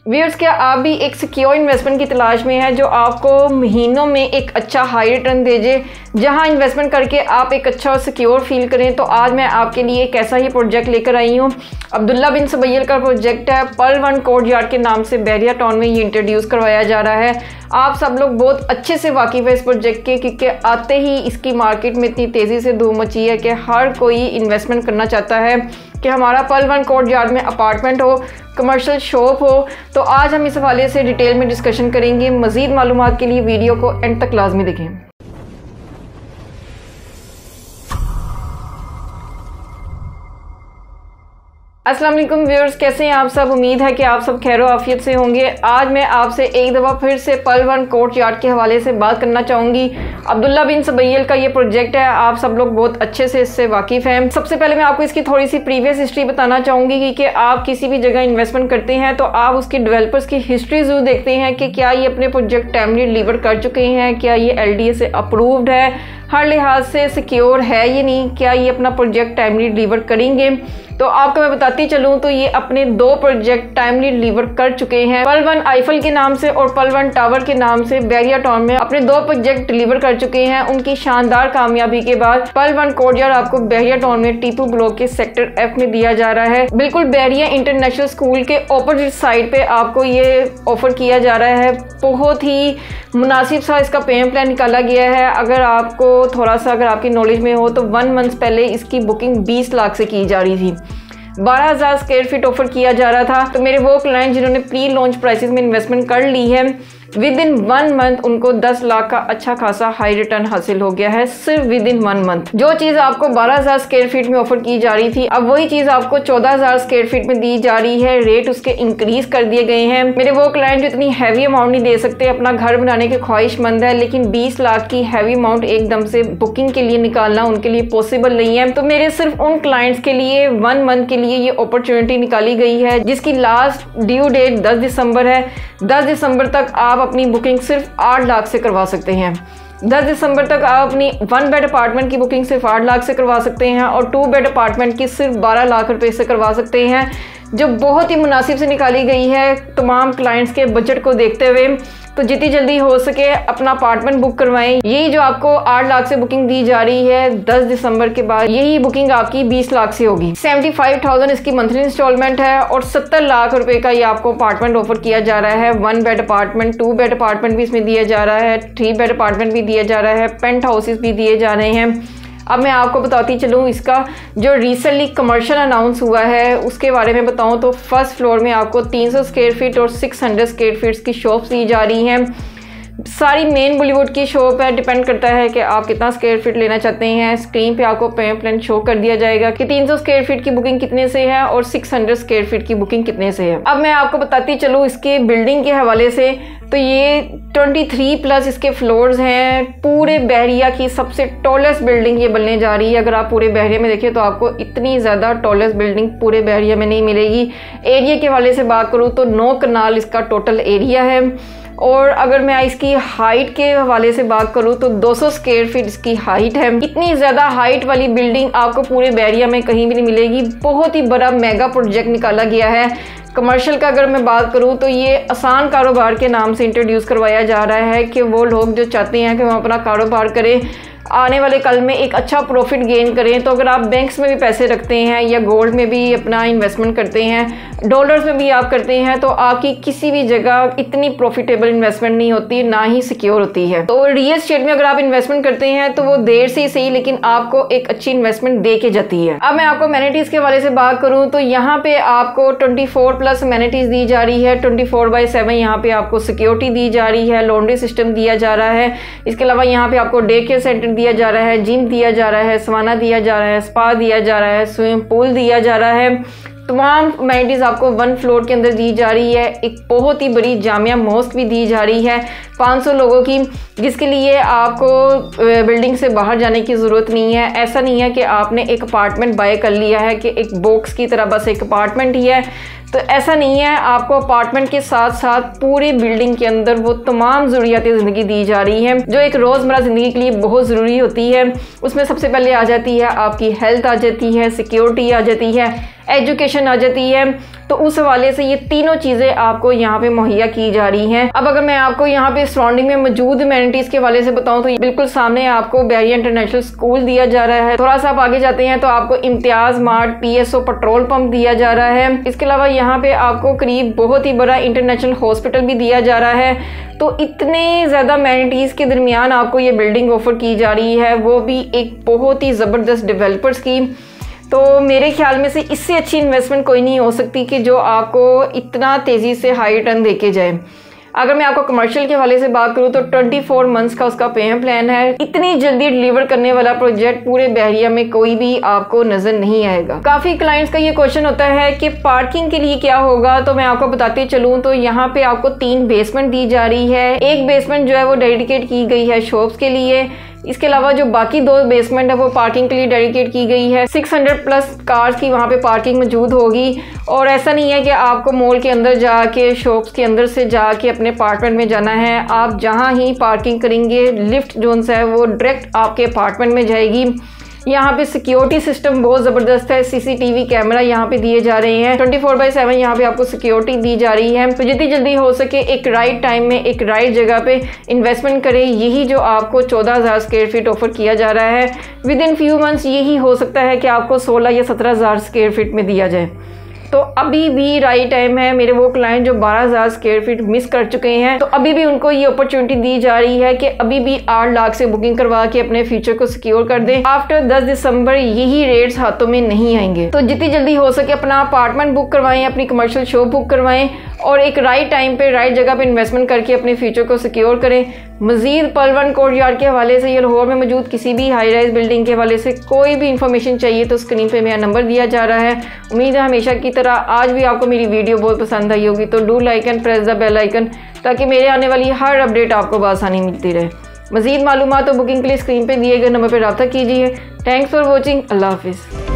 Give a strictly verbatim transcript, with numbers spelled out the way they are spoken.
Viewers, क्या आप भी एक सिक्योर इन्वेस्टमेंट की तलाश में हैं जो आपको महीनों में एक अच्छा हाई रिटर्न दे दे, जहां इन्वेस्टमेंट करके आप एक अच्छा और सिक्योर फील करें? तो आज मैं आपके लिए एक ऐसा ही प्रोजेक्ट लेकर आई हूं। अब्दुल्ला बिन सुबैल का प्रोजेक्ट है। पर्ल वन कोर्टयार्ड के नाम से बहरिया टाउन में ये इंट्रोड्यूस करवाया जा रहा है। आप सब लोग बहुत अच्छे से वाकिफ़ है इस प्रोजेक्ट के, क्योंकि आते ही इसकी मार्केट में इतनी तेज़ी से धूम मची है कि हर कोई इन्वेस्टमेंट करना चाहता है कि हमारा पर्ल वन कोर्टयार्ड में अपार्टमेंट हो, कमर्शियल शॉप हो। तो आज हम इस हवाले से डिटेल में डिस्कशन करेंगे। मज़ीद मालूमात के लिए वीडियो को एंड तक लाजमी देखें। अस्सलाम वालेकुम व्यूअर्स, कैसे हैं आप सब? उम्मीद है कि आप सब खैर आफियत से होंगे। आज मैं आपसे एक दफ़ा फिर से पर्ल वन कोर्टयार्ड के हवाले से बात करना चाहूँगी। अब्दुल्ला बिन सुबैल का ये प्रोजेक्ट है, आप सब लोग बहुत अच्छे से इससे वाकिफ़ हैं। सबसे पहले मैं आपको इसकी थोड़ी सी प्रीवियस हिस्ट्री बताना चाहूँगी कि, कि आप किसी भी जगह इन्वेस्टमेंट करते हैं तो आप उसके डेवलपर्स की हिस्ट्री ज़रूर देखते हैं कि क्या ये अपने प्रोजेक्ट टाइमली डिलीवर कर चुके हैं, क्या ये एल डी ए से अप्रूव्ड है, हर लिहाज से सिक्योर है या नहीं, क्या ये अपना प्रोजेक्ट टाइमली डिलीवर करेंगे। तो आपको मैं बताती चलूँ तो ये अपने दो प्रोजेक्ट टाइमली डिलीवर कर चुके हैं। पर्ल वन आईफल के नाम से और पर्ल वन टावर के नाम से बहरिया टाउन में अपने दो प्रोजेक्ट डिलीवर कर चुके हैं। उनकी शानदार कामयाबी के बाद पर्ल वन कोर्टयार्ड आपको बहरिया टाउन में टीपू ब्लॉक के सेक्टर एफ में दिया जा रहा है। बिल्कुल बहरिया इंटरनेशनल स्कूल के ऑपोजिट साइड पे आपको ये ऑफर किया जा रहा है। बहुत ही मुनासिब सा इसका पेमेंट प्लान निकाला गया है। अगर आपको थोड़ा सा अगर आपकी नॉलेज में हो तो वन मंथ पहले इसकी बुकिंग बीस लाख से की जा रही थी। बारह हज़ार स्क्वायर फीट ऑफर किया जा रहा था। तो मेरे वो क्लाइंट जिन्होंने प्री लॉन्च प्राइसेस में इन्वेस्टमेंट कर ली है, विद इन वन मंथ उनको दस लाख का अच्छा खासा हाई रिटर्न हासिल हो गया है, सिर्फ विद इन वन मंथ। जो चीज़ आपको बारह हज़ार स्क्वायर फीट में ऑफर की जा रही थी, अब वही चीज़ आपको चौदह हज़ार स्क्वायर फीट में दी जा रही है। रेट उसके इंक्रीज कर दिए गए हैं। मेरे वो क्लाइंट जो इतनी हैवी अमाउंट नहीं दे सकते, अपना घर बनाने के ख्वाहिशमंद है, लेकिन बीस लाख की हैवी अमाउंट एकदम से बुकिंग के लिए निकालना उनके लिए पॉसिबल नहीं है। तो मेरे सिर्फ उन क्लाइंट्स के लिए वन मंथ के लिए ये अपॉर्चुनिटी निकाली गई है, जिसकी लास्ट ड्यू डेट दस दिसंबर है। दस दिसंबर तक आप अपनी बुकिंग सिर्फ आठ लाख से करवा सकते हैं। दस दिसंबर तक आप अपनी वन बेड अपार्टमेंट की बुकिंग सिर्फ आठ लाख से करवा सकते हैं और टू बेड अपार्टमेंट की सिर्फ बारह लाख रुपए से करवा सकते हैं, जो बहुत ही मुनासिब से निकाली गई है तमाम क्लाइंट्स के बजट को देखते हुए। तो जितनी जल्दी हो सके अपना अपार्टमेंट बुक करवाएं। यही जो आपको आठ लाख से बुकिंग दी जा रही है दस दिसंबर के बाद, यही बुकिंग आपकी बीस लाख से होगी। सेवेंटी फाइव थाउजेंड इसकी मंथली इंस्टॉलमेंट है और सत्तर लाख रुपए का ये आपको अपार्टमेंट ऑफर किया जा रहा है। One bed apartment, two bed apartment भी इसमें दिया जा रहा है, थ्री बेड अपार्टमेंट भी दिया जा रहा है, पेंट हाउसेस भी दिए जा रहे हैं। अब मैं आपको बताती चलूँ इसका जो रिसेंटली कमर्शियल अनाउंस हुआ है उसके बारे में बताऊँ तो फर्स्ट फ्लोर में आपको तीन सौ स्क्वायर फीट और छह सौ स्क्वायर फीट की शॉप्स दी जा रही हैं। सारी मेन बॉलीवुड की शॉप है, डिपेंड करता है कि आप कितना स्क्वायर फीट लेना चाहते हैं। स्क्रीन पे आपको पेमेंट प्लान शो कर दिया जाएगा कि तीन सौ स्क्वायर फीट की बुकिंग कितने से है और छह सौ स्क्वायर फीट की बुकिंग कितने से है। अब मैं आपको बताती चलूँ इसके बिल्डिंग के हवाले से, तो ये तेईस प्लस इसके फ्लोर्स हैं। पूरे बहरिया की सबसे टॉलेस्ट बिल्डिंग ये बनने जा रही है। अगर आप पूरे बहरिया में देखें तो आपको इतनी ज़्यादा टॉलेस्ट बिल्डिंग पूरे बहरिया में नहीं मिलेगी। एरिया के हवाले से बात करूँ तो नौ कनाल इसका टोटल एरिया है और अगर मैं इसकी हाइट के हवाले से बात करूँ तो दो सौ स्क्वायर फीट इसकी हाइट है। इतनी ज़्यादा हाइट वाली बिल्डिंग आपको पूरे बहरिया में कहीं भी नहीं मिलेगी। बहुत ही बड़ा मेगा प्रोजेक्ट निकाला गया है। कमर्शियल का अगर मैं बात करूं तो ये आसान कारोबार के नाम से इंट्रोड्यूस करवाया जा रहा है कि वो लोग जो चाहते हैं कि वो अपना कारोबार करें, आने वाले कल में एक अच्छा प्रॉफिट गेन करें। तो अगर आप बैंक्स में भी पैसे रखते हैं या गोल्ड में भी अपना इन्वेस्टमेंट करते हैं, डॉलर्स में भी आप करते हैं, तो आपकी किसी भी जगह इतनी प्रॉफिटेबल इन्वेस्टमेंट नहीं होती, ना ही सिक्योर होती है। तो रियल एस्टेट में अगर आप इन्वेस्टमेंट करते हैं तो वो देर से ही सही लेकिन आपको एक अच्छी इन्वेस्टमेंट दे के जाती है। अब मैं आपको अमेनिटीज़ के हवाले से बात करूँ तो यहाँ पे आपको ट्वेंटी फोर प्लस अमेनिटीज़ दी जा रही है। ट्वेंटी फोर बाई सेवन यहाँ पे आपको सिक्योरिटी दी जा रही है, लॉन्ड्री सिस्टम दिया जा रहा है। इसके अलावा यहाँ पे आपको डे केयर सेंटर दिया जा रहा है, जिम दिया जा रहा है, सवाना दिया जा रहा है, स्पा दिया जा रहा है, स्विमिंग पूल दिया जा रहा है। तमाम अमेनिटीज़ आपको वन फ्लोर के अंदर दी जा रही है। एक बहुत ही बड़ी जामिया मॉस्क भी दी जा रही है पाँच सौ लोगों की, जिसके लिए आपको बिल्डिंग से बाहर जाने की ज़रूरत नहीं है। ऐसा नहीं है कि आपने एक अपार्टमेंट बाय कर लिया है कि एक बॉक्स की तरह बस एक अपार्टमेंट ही है, तो ऐसा नहीं है। आपको अपार्टमेंट के साथ साथ पूरी बिल्डिंग के अंदर वो तमाम ज़रूरियाती ज़िंदगी दी जा रही है जो एक रोज़मर्रा ज़िंदगी के लिए बहुत ज़रूरी होती है। उसमें सबसे पहले आ जाती है आपकी हेल्थ, आ जाती है सिक्योरिटी, आ जाती है एजुकेशन आ जाती है। तो उस हवाले से ये तीनों चीज़ें आपको यहाँ पे मुहैया की जा रही हैं। अब अगर मैं आपको यहाँ पे सराउंडिंग में मौजूद एमेनिटीज़ के हवाले से बताऊँ तो बिल्कुल सामने आपको बहरिया इंटरनेशनल स्कूल दिया जा रहा है। थोड़ा सा आप आगे जाते हैं तो आपको Imtiaz mart, P S O petrol pump दिया जा रहा है। इसके अलावा यहाँ पे आपको करीब बहुत ही बड़ा इंटरनेशनल हॉस्पिटल भी दिया जा रहा है। तो इतने ज़्यादा एमेनिटीज़ के दरमियान आपको ये बिल्डिंग ऑफर की जा रही है, वो भी एक बहुत ही ज़बरदस्त डेवलपर्स की। तो मेरे ख्याल में से इससे अच्छी इन्वेस्टमेंट कोई नहीं हो सकती कि जो आपको इतना तेज़ी से हाई रिटर्न देके जाए। अगर मैं आपको कमर्शियल के हवाले से बात करूँ तो चौबीस मंथ्स का उसका पेमेंट प्लान है। इतनी जल्दी डिलीवर करने वाला प्रोजेक्ट पूरे बहरिया में कोई भी आपको नजर नहीं आएगा। काफ़ी क्लाइंट्स का ये क्वेश्चन होता है कि पार्किंग के लिए क्या होगा, तो मैं आपको बताते चलूँ तो यहाँ पे आपको तीन बेसमेंट दी जा रही है। एक बेसमेंट जो है वो डेडिकेट की गई है शॉप्स के लिए। इसके अलावा जो बाकी दो बेसमेंट है वो पार्किंग के लिए डेडिकेट की गई है। छह सौ प्लस कार्स की वहाँ पे पार्किंग मौजूद होगी। और ऐसा नहीं है कि आपको मॉल के अंदर जाके शॉप्स के अंदर से जाके अपने अपार्टमेंट में जाना है। आप जहाँ ही पार्किंग करेंगे लिफ्ट जोन से है वो डायरेक्ट आपके अपार्टमेंट में जाएगी। यहाँ पे सिक्योरिटी सिस्टम बहुत ज़बरदस्त है। सीसीटीवी कैमरा यहाँ पे दिए जा रहे हैं। ट्वेंटी फोर बाई सेवन यहाँ पे आपको सिक्योरिटी दी जा रही है। तो जितनी जल्दी हो सके एक राइट टाइम में एक राइट जगह पे इन्वेस्टमेंट करें। यही जो आपको चौदह हज़ार स्क्वायर फीट ऑफर किया जा रहा है, विद इन फ्यू मंथ्स यही हो सकता है कि आपको सोलह या सत्रह हज़ार स्क्वायर फीट में दिया जाए। तो अभी भी राइट टाइम है। मेरे वो क्लाइंट जो बारह हज़ार स्क्वायर फीट मिस कर चुके हैं, तो अभी भी उनको ये अपॉर्चुनिटी दी जा रही है कि अभी भी आठ लाख से बुकिंग करवा के अपने फ्यूचर को सिक्योर कर दें। आफ्टर दस दिसंबर यही रेट्स हाथों में नहीं आएंगे। तो जितनी जल्दी हो सके अपना अपार्टमेंट बुक करवाएं, अपनी कमर्शियल शॉप बुक करवाएं और एक राइट टाइम पे राइट जगह पे इन्वेस्टमेंट करके अपने फ्यूचर को सिक्योर करें। मजीद पलवन कोर्टयार्ड के हवाले से या लाहौर में मौजूद किसी भी हाई राइज बिल्डिंग के हवाले से कोई भी इन्फॉर्मेशन चाहिए तो स्क्रीन पे मेरा नंबर दिया जा रहा है। उम्मीद है हमेशा की तरह आज भी आपको मेरी वीडियो बहुत पसंद आई होगी। तो do like and press the bell icon ताकि मेरे आने वाली हर अपडेट आपको बआसानी मिलती रहे। मजीद मालूमात और बुकिंग के लिए स्क्रीन पे दिए गए नंबर पर रब्ता कीजिए। Thanks for watching. अल्लाह हाफिज़।